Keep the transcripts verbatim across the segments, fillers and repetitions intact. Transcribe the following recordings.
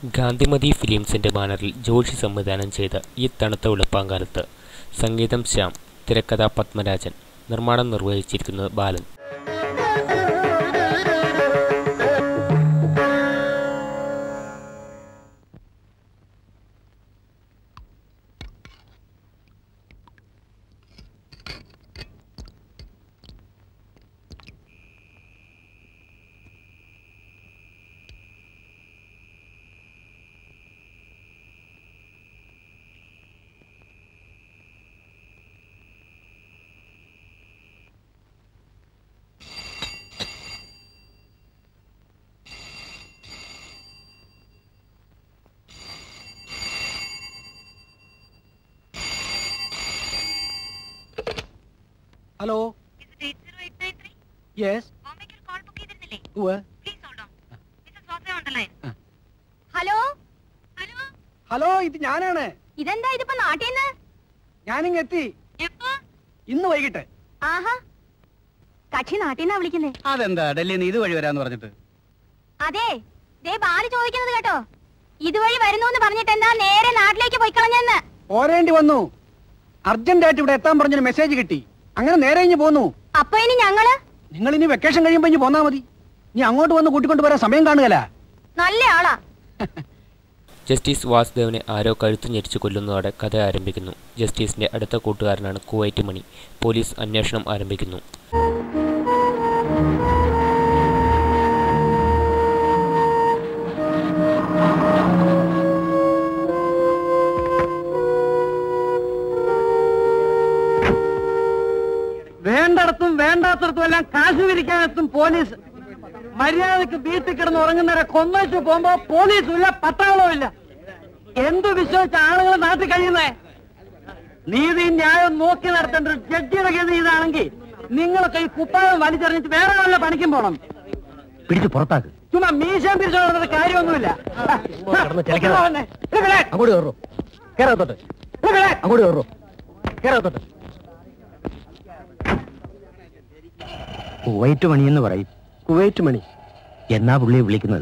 ഗാന്ധിമതി ഫിലിംസിന്റെ ബാനറിൽ ജോഷി സംവിധാനം ചെയ്ത ഈ തണുത്ത വെളുപ്പാങ്കാലത്ത് സംഗീതം ശ്യാം, തിരക്കഥ പത്മരാജൻ, നിർമ്മാണം നിർവഹിച്ചിരിക്കുന്നത് ബാലൻ. Hello. Is it eight zero eight nine three? Yes. Bombay call book ചെയ്തിരുന്നില്ലേ? ഉവ്വ്. Please hold on. Missus Swati on the line. Hello hello hello, ഇത് ഞാനാണ്. ഇതെന്താ ഇതിപ്പോ നാട്ടിന്ന്? ഞാനിങ് എത്തി. എപ്പോ? ഇന്ന് വൈകിട്ട്. ആഹാ, കക്ഷി നാട്ടിന്നാ വിളിക്കുന്നേ. അതെന്താ ഡൽഹിയിൽ നിന്ന് ഇതുവഴി വരാന്ന് പറഞ്ഞിട്ട്? അതെ, ദേ ബാല് ചോദിക്കുന്നത് കേട്ടോ. ഇതുവഴി വരുന്നു എന്ന് പറഞ്ഞിട്ട് എന്താ നേരെ നാട്ടിലേക്ക് പോയി കളഞ്ഞെന്ന്. പോരേണ്ടി വന്നു. അർജന്റ് ആയിട്ട് ഇവിടെ എത്താൻ പറഞ്ഞൊരു മെസ്സേജ് കിട്ടി. അങ്ങനെ നേരെ ഇഞ്ഞ് പോന്നു. അപ്പൊ ഇനി ഞങ്ങള്? നിങ്ങൾ ഇനി വെക്കേഷൻ കഴിയുമ്പോ ഇഞ്ഞ് പോന്നാ മതി. നീ അങ്ങോട്ട് വന്ന് കൂട്ടിക്കൊണ്ട് വരാൻ സമയം കാണുകല. നല്ല ആളാ. ജസ്റ്റിസ് വാസുദേവനെ ആരോ കഴുത്തു ഞെരിച്ചു കൊല്ലുന്നതോടെ കഥ ആരംഭിക്കുന്നു. ജസ്റ്റിസിന്റെ അടുത്ത കൂട്ടുകാരനാണ് കുവൈറ്റ് മണി. പോലീസ് അന്വേഷണം ആരംഭിക്കുന്നു. വേണ്ടടത്തും വേണ്ടാത്തടത്തും എല്ലാം കാശ് പിരിക്കാനെത്തും പോലീസ്. മര്യാദക്ക് വീട്ടിൽ കിടന്ന് ഉറങ്ങുന്നവരെ കൊന്നേച്ചു പോകുമ്പോ പോലീസും ഇല്ല, പട്ടാളവും ഇല്ല. എന്തു വിശ്വസിച്ച ആളുകൾ നാട്ടിൽ കഴിയുന്നേ? നീതി ന്യായം നോക്കി നടത്തേണ്ട ഒരു ജഡ്ജിയുടെ ഗതി ഇതാണെങ്കിൽ നിങ്ങളൊക്കെ ഈ കുപ്പായം വലിച്ചെറിഞ്ഞിട്ട് വേറെ വല്ല പണിക്കും പോണം. പിടിച്ച് പുറത്താക്ക്. ചുമ്മാ മീശം പിരിച്ചു നടന്നിട്ട് കാര്യമൊന്നുമില്ല. അങ്ങോട്ട് കയറോ, കേരളത്തോട്ട് അങ്ങോട്ട് കയറോ, കേരളത്തോട്ട്. കുവൈറ്റ് മണി എന്ന് പറയും. കുവൈറ്റ് മണി എന്നാ പുള്ളിയെ വിളിക്കുന്നത്?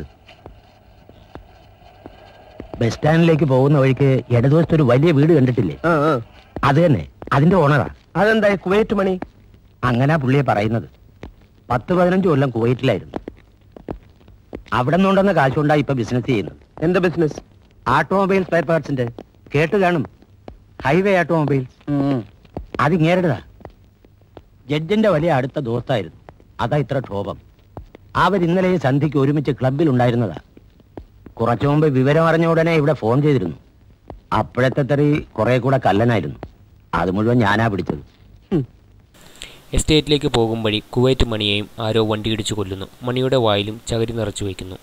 ബസ് സ്റ്റാൻഡിലേക്ക് പോകുന്ന വഴിക്ക് ഇടതുവശത്ത് ഒരു വലിയ വീട് കണ്ടിട്ടില്ലേ? അത് തന്നെ, അതിന്റെ ഓണറാ. അതെന്താ കുവൈറ്റ് മണി? അങ്ങനെ പുള്ളിയെ പറയുന്നത്. പത്ത് പതിനഞ്ച് കൊല്ലം കുവൈറ്റിലായിരുന്നു. അവിടെ നിന്നുണ്ടെന്ന കാശുകൊണ്ടാ ഇപ്പൊ ബിസിനസ് ചെയ്യുന്നത്. എന്താ ബിസിനസ്? Automobile spare പാർട്സിന്റെ. കേട്ട് കാണും, ഹൈവേ ഓട്ടോമൊബൈൽസ്. അത് ഇങ്ങേരുടേതാ. ജഡ്ജിന്റെ വലിയ അടുത്ത ദോസ്തായിരുന്നു. അതാ ഇത്ര ക്ഷോഭം. അവർ ഇന്നലെ സന്ധ്യയ്ക്ക് ഒരുമിച്ച് ക്ലബിൽ ഉണ്ടായിരുന്നതാ. കുറച്ചു മുമ്പ് വിവരം അറിഞ്ഞ ഉടനെ ഇവിടെ ഫോൺ ചെയ്തിരുന്നു. അപ്പോഴത്തെ തെറി കുറെ കൂടെ കല്ലനായിരുന്നു. അത് മുഴുവൻ ഞാനാ പിടിച്ചത്. എസ്റ്റേറ്റിലേക്ക് പോകും വഴി കുവൈറ്റ് മണിയെയും ആരോ വണ്ടിയിടിച്ചു കൊല്ലുന്നു. മണിയുടെ വായിലും ചകിരി നിറച്ചു വയ്ക്കുന്നു.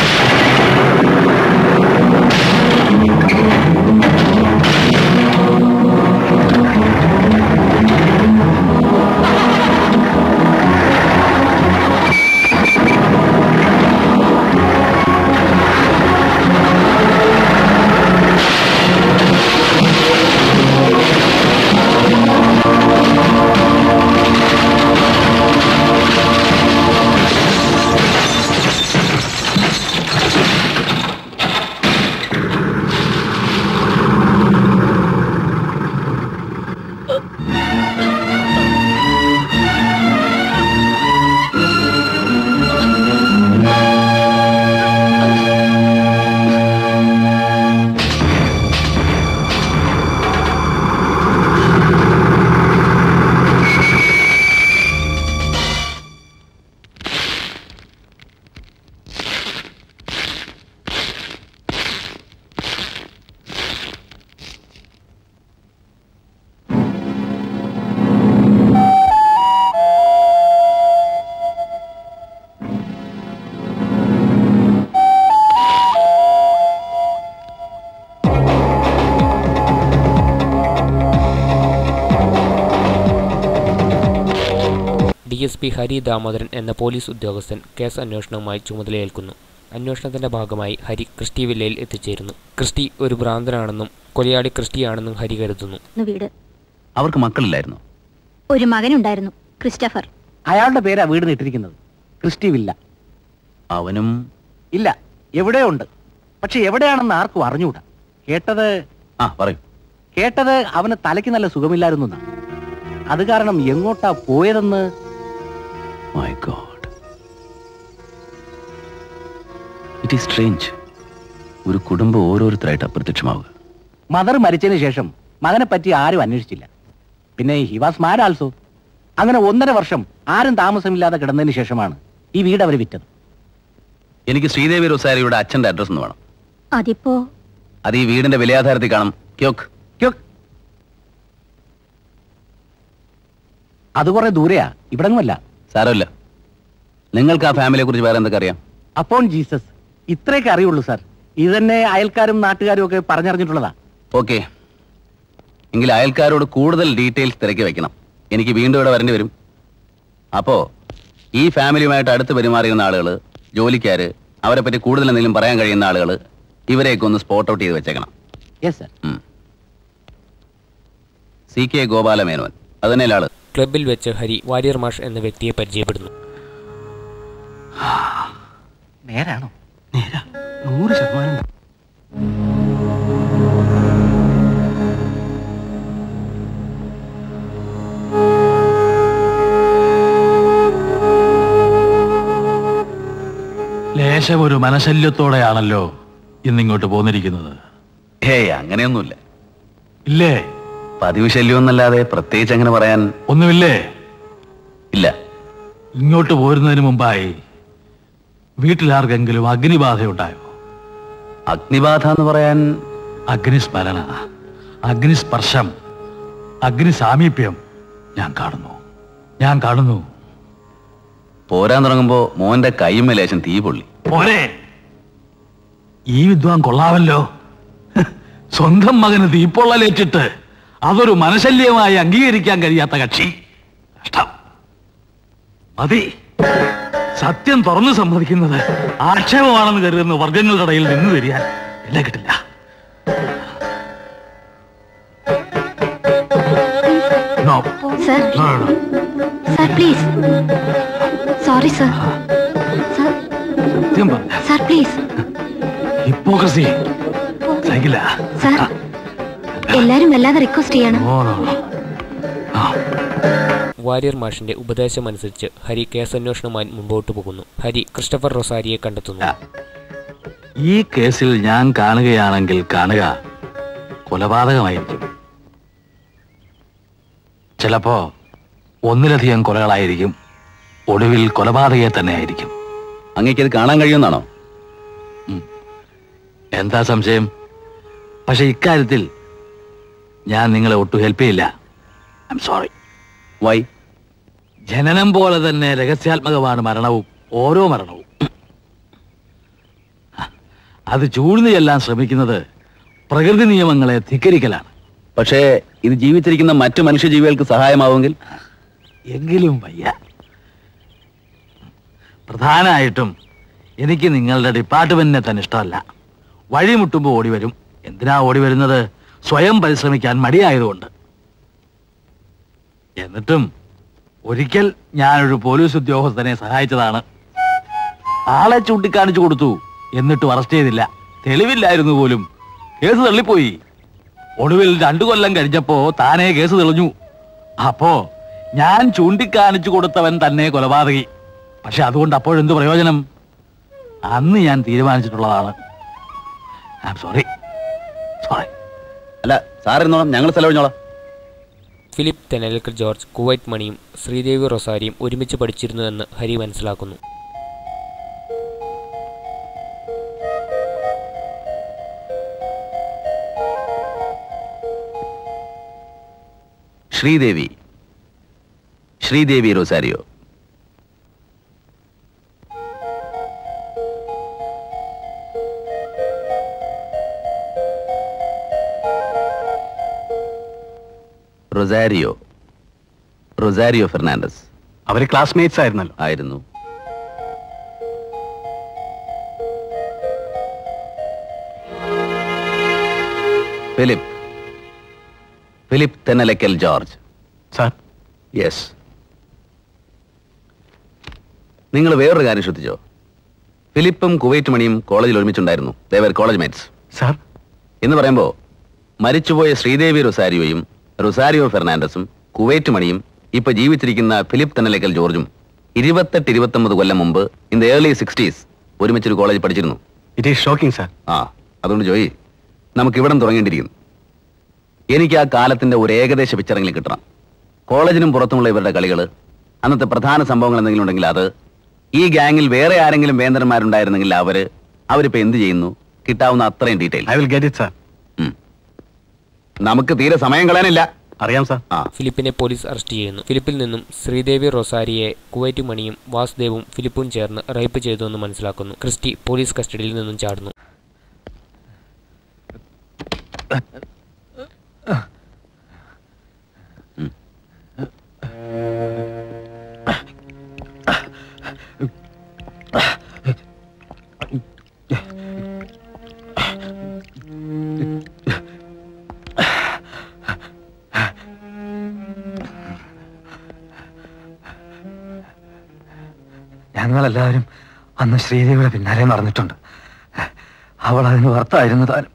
D S P Hari Damodaran എന്ന പോലീസ് ഉദ്യോഗസ്ഥൻ കേസ് അന്വേഷണവുമായി ചുമതലയേൽക്കുന്നു. അന്വേഷണത്തിന്റെ ഭാഗമായി ഹരി ക്രിസ്റ്റി വില്ലയിൽ എത്തിച്ചേരുന്നു. ക്രിസ്റ്റി ഒരു ഭ്രാന്തനാണെന്നും കൊലയാളി ക്രിസ്റ്റിയാണെന്നും ഹരി കരുതുന്നു. വീട് അവർക്ക് മക്കളില്ലായിരുന്നു. ഒരു മകനുണ്ടായിരുന്നു, ക്രിസ്റ്റഫർ. അയാളുടെ പേരാ വീട് ഇട്ടിരിക്കുന്നത്, ക്രിസ്റ്റി വില്ല. അവനും ഇല്ല, എവിടെയോ ഉണ്ട്. പക്ഷെ എവിടെയാണെന്ന് ആർക്കും അറിഞ്ഞൂടാ. കേട്ടത് ആ പറയൂ. കേട്ടത് അവന് തലയ്ക്ക് നല്ല സുഖമില്ലായിരുന്നു. അത് കാരണം എങ്ങോട്ടാ പോയതെന്ന്. My god, it is strange. ഒരു കുടുംബം ഓരോരുത്തരായിട്ട് അപ്രത്യക്ഷമാവുക. മദർ മരിച്ചതിന് ശേഷം മകനെ പറ്റി ആരും അന്വേഷിച്ചില്ല. പിന്നെ ഹി വാസ് മാഡ് ആൾസോ. അങ്ങനെ ഒന്നര വർഷം ആരും താമസമില്ലാതെ കിടന്നതിന് ശേഷമാണ് ഈ വീട് അവർ വിറ്റത്. എനിക്ക് ശ്രീദേവി റൊസാരിയുടെ അച്ഛന്റെ അഡ്രസ് ഒന്ന് വേണം. അതിപ്പോ അത് ഈ വീടിന്റെ വിലയാധാരത്തിൽ കാണും. ക്യോക്ക് ക്യോക്ക്. അത് കുറെ ദൂരെയാ, ഇവിടങ്ങുമല്ല. സാരമില്ല. നിങ്ങൾക്ക് ആ ഫാമിലിയെ കുറിച്ച് വേറെ എന്തൊക്കെ അറിയാം? അപ്പോൺ ജീസസ്, ഇത്രയൊക്കെ അറിയുള്ളൂ സാർ. ഇത് തന്നെ അയൽക്കാരും നാട്ടുകാരും ഒക്കെ പറഞ്ഞറിഞ്ഞിട്ടുള്ളതാ. ഓക്കെ, എങ്കിൽ അയൽക്കാരോട് കൂടുതൽ ഡീറ്റെയിൽസ് തിരക്കി വെക്കണം. എനിക്ക് വീണ്ടും ഇവിടെ വരേണ്ടി വരും. അപ്പോ ഈ ഫാമിലിയുമായിട്ട് അടുത്ത് പെരുമാറിയുന്ന ആളുകൾ, ജോലിക്കാര്, അവരെ പറ്റി കൂടുതൽ എന്തെങ്കിലും പറയാൻ കഴിയുന്ന ആളുകൾ, ഇവരെയൊക്കെ ഒന്ന് സ്പോട്ട് ഔട്ട് ചെയ്ത് വെച്ചേക്കണം. Yes sir. C K Gopalamenon, അതുതന്നെയല്ലേ ആള്? ക്ലബിൽ വെച്ച് ഹരി വാര്യർ മാഷ് എന്ന വ്യക്തിയെ പരിചയപ്പെടുന്നു. നേരാണോ? നേരാ, നൂറ് ശതമാനം. ലേശം ഒരു മനശല്യത്തോടെയാണല്ലോ ഇന്നിങ്ങോട്ട് പോന്നിരിക്കുന്നത്. ഹേയ്, അങ്ങനെയൊന്നുമില്ല. ഇല്ലേ? പതിവ് ശല്യമൊന്നല്ലാതെ പ്രത്യേകിച്ച് അങ്ങനെ പറയാൻ ഒന്നുമില്ലേ? ഇല്ല. ഇങ്ങോട്ട് പോരുന്നതിന് മുമ്പായി വീട്ടിലാർക്കെങ്കിലും അഗ്നിബാധയുണ്ടായോ? അഗ്നിബാധ എന്ന് പറയാൻ അഗ്നിസ്മരണ, അഗ്നിസ്പർശം, അഗ്നിസാമീപ്യം ഞാൻ കാണുന്നു, ഞാൻ കാണുന്നു. പോരാൻ തുടങ്ങുമ്പോ മോന്റെ കൈമേ ലേശം തീ പൊള്ളി. പോരെ, ഈ വിദ്വാൻ കൊള്ളാവല്ലോ. സ്വന്തം മകന് തീപ്പൊള്ളലേറ്റിട്ട് അതൊരു മനശല്യമായി അംഗീകരിക്കാൻ കഴിയാത്ത കക്ഷി. കഷ്ടം. മതി. സത്യം തുറന്നു സമ്മതിക്കുന്നത് ആക്ഷേപമാണെന്ന് കരുതുന്ന വർഗങ്ങളുടെ ഇടയിൽ നിന്ന് തിരിയാൻ എന്നെ കിട്ടില്ല. No. Sir. No, no, no. Sir, please. Sorry, sir. Sir. സത്യം പറഞ്ഞ Sir, please. ഹിപ്പോക്രസി സഹിക്കില്ല. Sir. എല്ലാരും വല്ലാതെ റിക്വസ്റ്റ് ചെയ്യണം. No, no, no. No. Warrier മാഷിന്റെ ഉപദേശമനുസരിച്ച് ഹരി കേസന്വേഷണവുമായി മുമ്പോട്ട് പോകുന്നു. ഹരി ക്രിസ്റ്റഫർ റൊസാരിയെ കണ്ടെത്തുന്നു. ഈ കേസിൽ ഞാൻ കാണുകയാണെങ്കിൽ കാണുക കൊലപാതകമായിരിക്കും. ചിലപ്പോ ഒന്നിലധികം കൊലകളായിരിക്കും. ഒടുവിൽ കൊലപാതകയെ തന്നെ ആയിരിക്കും. അങ്ങേക്കത് കാണാൻ കഴിയുമെന്നാണോ? എന്താ സംശയം? പക്ഷെ ഇക്കാര്യത്തിൽ ഞാൻ നിങ്ങളെ ഒട്ടും ഹെൽപ്പ് ചെയ്യില്ല. I'm sorry. വൈ? ജനനം പോലെ തന്നെ രഹസ്യാത്മകമാണ് മരണവും, ഓരോ മരണവും. അത് ചൂഴ്ന്നു ചെല്ലാൻ ശ്രമിക്കുന്നത് പ്രകൃതി നിയമങ്ങളെ ധിക്കരിക്കലാണ്. പക്ഷേ ഇത് ജീവിച്ചിരിക്കുന്ന മറ്റു മനുഷ്യജീവികൾക്ക് സഹായമാവുമെങ്കിൽ? എങ്കിലും വയ്യ. പ്രധാനമായിട്ടും എനിക്ക് നിങ്ങളുടെ ഡിപ്പാർട്ട്മെന്റിനെ തന്നെ ഇഷ്ടമല്ല. വഴിമുട്ടുമ്പോൾ ഓടി വരും. എന്തിനാ ഓടി വരുന്നത്? സ്വയം പരിശ്രമിക്കാൻ മടിയായതുകൊണ്ട്. എന്നിട്ടും ഒരിക്കൽ ഞാനൊരു പോലീസ് ഉദ്യോഗസ്ഥനെ സഹായിച്ചതാണ്. ആളെ ചൂണ്ടിക്കാണിച്ചു കൊടുത്തു, എന്നിട്ടും അറസ്റ്റ് ചെയ്തില്ല. തെളിവില്ലായിരുന്നു പോലും. കേസ് തള്ളിപ്പോയി. ഒടുവിൽ രണ്ടു കൊല്ലം കഴിഞ്ഞപ്പോ താനേ കേസ് തെളിഞ്ഞു. അപ്പോ ഞാൻ ചൂണ്ടിക്കാണിച്ചു കൊടുത്തവൻ തന്നെ കൊലപാതകി. പക്ഷെ അതുകൊണ്ട് അപ്പോഴെന്ത് പ്രയോജനം? അന്ന് ഞാൻ തീരുമാനിച്ചിട്ടുള്ളതാണ്. I am sorry. സോറി. അല്ല, സാറിന്നോളാം, ഞങ്ങൾ സ്ഥലം. ഫിലിപ്പ് തെനലിക്കൽ ജോർജ് കുവൈറ്റ് മണിയും ശ്രീദേവി റൊസാരിയും ഒരുമിച്ച് പഠിച്ചിരുന്നുവെന്ന് ഹരി മനസ്സിലാക്കുന്നു. ശ്രീദേവി ശ്രീദേവി റൊസാരിയോ. റൊസാരിയോ റൊസാരിയോ ഫെർണാണ്ടസ്. അവര് ക്ലാസ്മേറ്റ്സ് ആയിരുന്നല്ലോ. ആയിരുന്നു. ഫിലിപ്പ് ഫിലിപ്പ് തെനലക്കൽ ജോർജ്. സാർ. യെസ്. നിങ്ങൾ വേറൊരു കാര്യം ശ്രദ്ധിച്ചോ? ഫിലിപ്പും കുവൈറ്റ് മണിയും കോളേജിൽ ഒരുമിച്ചുണ്ടായിരുന്നു. They were college mates. സാർ എന്ന് പറയുമ്പോൾ മരിച്ചുപോയ ശ്രീദേവി റൊസാരിയോയും റൊസാരിയോ ഫെർണാണ്ടസും കുവൈറ്റ് മണിയും ഇപ്പൊ ജീവിച്ചിരിക്കുന്ന ഫിലിപ്പ് തന്നലേക്കൽ ജോർജും ഇരുപത്തെട്ട് ഇരുപത്തൊമ്പത് കൊല്ലം മുമ്പ് ഇൻ ദ ഏർലി സിക്സ്റ്റീസ് ഒരുമിച്ചൊരു കോളേജിൽ പഠിച്ചിരുന്നു. It is shocking sir. ആ അതുകൊണ്ട് ജോയി, നമുക്ക് ഇവിടം തുടങ്ങേണ്ടിയിരിക്കുന്നു. എനിക്ക് ആ കാലത്തിന്റെ ഒരു ഏകദേശ പിക്ചറെങ്കിലും കിട്ടണം. കോളേജിനും പുറത്തുമുള്ള ഇവരുടെ കളികൾ, അന്നത്തെ പ്രധാന സംഭവങ്ങൾ എന്തെങ്കിലും ഉണ്ടെങ്കിൽ അത്, ഈ ഗ്യാങ്ങിൽ വേറെ ആരെങ്കിലും വേന്ദ്രന്മാരുണ്ടായിരുന്നെങ്കിൽ അവര് അവരിപ്പോ എന്ത് ചെയ്യുന്നു, കിട്ടാവുന്ന അത്രയും detail. I will get it sir. നമുക്ക് തീരെ സമയം കളയാനില്ല. അറിയാം സാർ. ആ ഫിലിപ്പിനെ പോലീസ് അറസ്റ്റ് ചെയ്യുന്നു. ഫിലിപ്പിൽ നിന്നും ശ്രീദേവി റൊസാരിയെ കുവൈറ്റ് മണിയും വാസുദേവും ഫിലിപ്പും ചേർന്ന് റേപ്പ് ചെയ്തുവെന്ന് മനസ്സിലാക്കുന്നു. ക്രിസ്റ്റി പോലീസ് കസ്റ്റഡിയിൽ നിന്നും ചാടുന്നു. ഞങ്ങളെല്ലാവരും അന്ന് ശ്രീദേവിയുടെ പിന്നാലെ നടന്നിട്ടുണ്ട്. അവൾ അതിന് ഭർത്തായിരുന്നു താനും.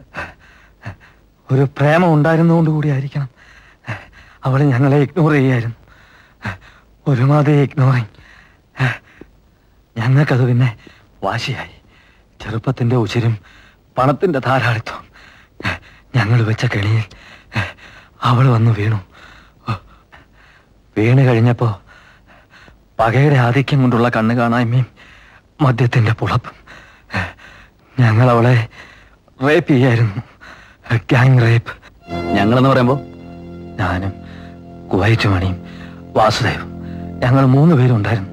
ഒരു പ്രേമം ഉണ്ടായിരുന്നുകൊണ്ട് കൂടിയായിരിക്കണം അവൾ ഞങ്ങളെ ഇഗ്നോർ ചെയ്യായിരുന്നു. ഒരുമാതിരി ഇഗ്നോറിങ്. ഞങ്ങൾക്കത് പിന്നെ വാശിയായി. ചെറുപ്പത്തിന്റെ ഉച്ചിരും പണത്തിന്റെ ധാരാളിത്വം. ഞങ്ങൾ വെച്ച കെണിയിൽ അവൾ വന്നു വീണു. വീണ് കഴിഞ്ഞപ്പോ പകയുടെ ആധിക്യം കൊണ്ടുള്ള കണ്ണ് കാണായ്മയും മദ്യത്തിന്റെ പുളപ്പും ഞങ്ങൾ അവളെ റേപ്പ് ചെയ്യായിരുന്നു. Gang rape. ഞങ്ങളെന്ന് പറയുമ്പോ ഞാനും കുവൈറ്റ് മണിയും വാസുദേവും ഞങ്ങൾ മൂന്ന് പേരും ഉണ്ടായിരുന്നു.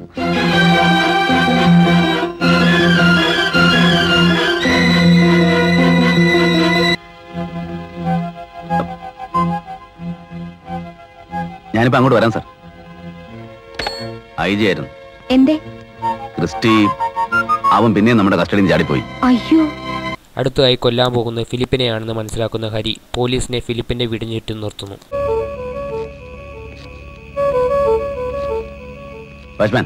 ഞാനിപ്പോ അങ്ങോട്ട് വരാം സാർ. ഐ ജി ആയിരുന്നു. എന്തേ? ക്രിസ്റ്റി അവൻ പിന്നെയും നമ്മുടെ കസ്റ്റഡിയിൽ ചാടിപ്പോയി. അയ്യോ. അടുത്തതായി കൊല്ലാൻ പോകുന്നത് ഫിലിപ്പിനെയാണെന്ന് മനസ്സിലാക്കുന്ന ഹരി പോലീസിനെ ഫിലിപ്പിന്റെ വീടിന് ചുറ്റും നിർത്തുന്നു. വാച്ച്മാൻ,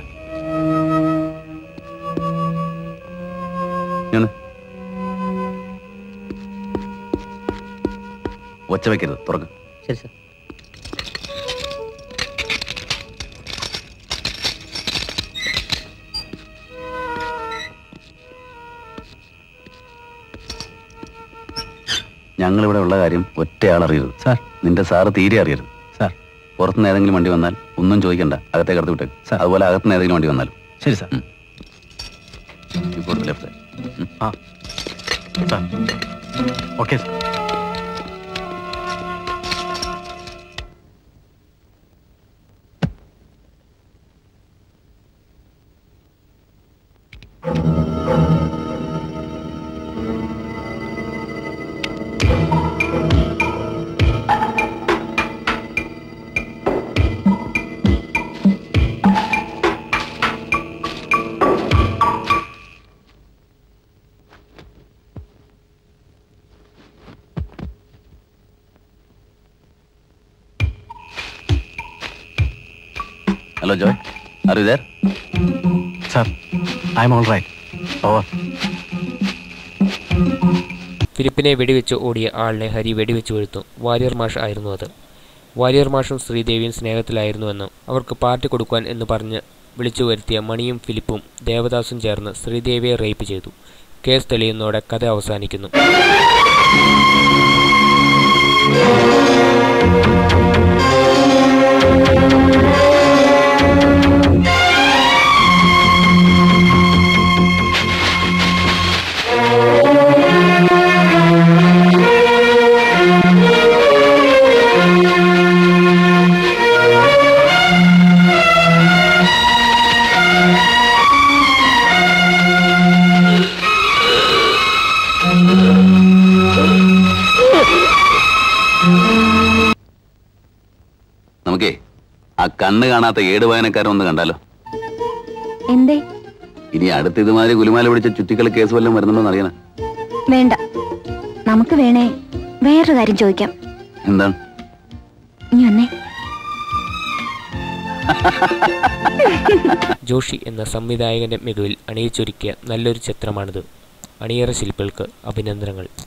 ഒച്ച വെക്കരുത്, തുറക്ക്. ശരി സാർ. ഞങ്ങളിവിടെ ഉള്ള കാര്യം ഒറ്റയാൾ അറിയരുത് സാർ. നിന്റെ സാറ് തീരെ അറിയരുത് സാർ. പുറത്തുനിന്ന് ഏതെങ്കിലും വണ്ടി വന്നാൽ ഒന്നും ചോദിക്കണ്ട, അകത്തേക്ക് കടത്തി വിട്ടേക്ക്. അതുപോലെ അകത്തുനിന്ന് ഏതെങ്കിലും വണ്ടി വന്നാലും ശരി സാർ. ഇപ്പോൾ ലെഫ്റ്റ്. ആ sir. Okay sir. Hello, Joy. Are you there? Sir, I'm all right. Over. ഫിലിപ്പിനെ വെടിവെച്ച് ഓടിയ ആളിനെ ഹരി വെടിവെച്ച് വീഴ്ത്തു. വാരിയർ മാഷ് ആയിരുന്നു അത്. വാരിയർ മാഷും ശ്രീദേവിയും സ്നേഹത്തിലായിരുന്നുവെന്നും അവർക്ക് പാർട്ടി കൊടുക്കാൻ എന്ന് പറഞ്ഞ് വിളിച്ചു വരുത്തിയ മണിയും ഫിലിപ്പും ദേവദാസും ചേർന്ന് ശ്രീദേവിയെ റേപ്പ് ചെയ്തു. കേസ് തെളിയുന്നതോടെ കഥ അവസാനിക്കുന്നു. നമുക്കേ ആ കണ്ണ് കാണാത്ത ഏട് വായനക്കാരൻ ഒന്ന് കണ്ടാലോ? എന്തേ? ഇനി അടുത്ത് ഇതുമാതിരി ഗുലുമാല പിടിച്ച ചുറ്റിക്കളി കേസ് വല്ലതും വരുന്നുണ്ടോന്ന് അറിയണ. വേണ്ട, നമുക്ക് വേണേ വേറൊരു കാര്യം ചോദിക്കാം. എന്താണ്? നീ വന്നേ. ജോഷി എന്ന സംവിധായകന്റെ മികവിൽ അണിയിച്ചൊരുക്കിയ നല്ലൊരു ചിത്രമാണിത്. അണിയറ ശില്പികൾക്ക് അഭിനന്ദനങ്ങൾ.